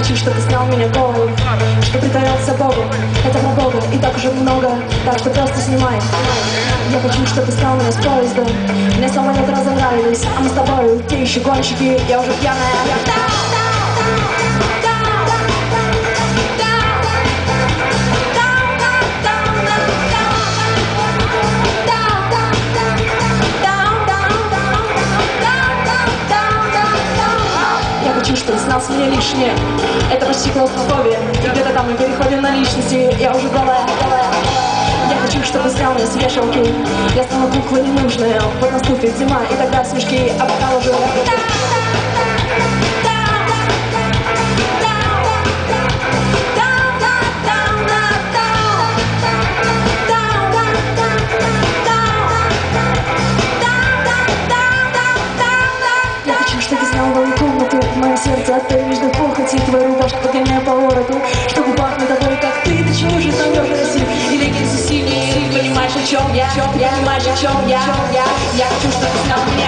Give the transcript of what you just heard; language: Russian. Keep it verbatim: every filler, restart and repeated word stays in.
хочу, чтобы ты снял меня голым, что притворялся Богу, это про Бога, и так уже много, так ты просто снимай. Я хочу, чтобы ты снял меня с поезда, мне самолеты разонравились, а мы с тобой, те еще гонщики, я уже пьяная. Что ты снялся мне лишнее. Это почти клаустрофобия. И где-то там мы переходим на личности. Я уже голая, голая. Я хочу, чтобы ты снял меня с вешалки. Я стану куклой ненужной. Вот наступит зима, и тогда смешки. А пока уже... Мое сердце от твоей нежной похоти, твою рубашку подгоняя по вороту, чтобы пахнуть тобой, как ты. Ты чего же там не красив? Или не сильнее? Понимаешь, о чем я? Понимаешь, о чем я? Я хочу, чтобы ты снял меня.